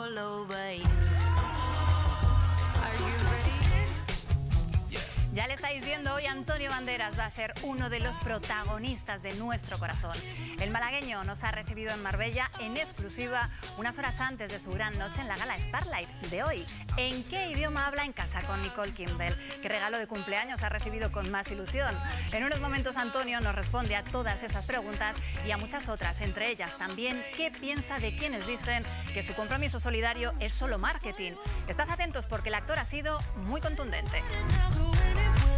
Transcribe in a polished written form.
all over you. Are you ready? Ya le estáis viendo, hoy Antonio Banderas va a ser uno de los protagonistas de nuestro corazón. El malagueño nos ha recibido en Marbella en exclusiva unas horas antes de su gran noche en la gala Starlight de hoy. ¿En qué idioma habla en casa con Nicole Kimbell? ¿Qué regalo de cumpleaños ha recibido con más ilusión? En unos momentos Antonio nos responde a todas esas preguntas y a muchas otras, entre ellas también qué piensa de quienes dicen que su compromiso solidario es solo marketing. Estad atentos porque el actor ha sido muy contundente.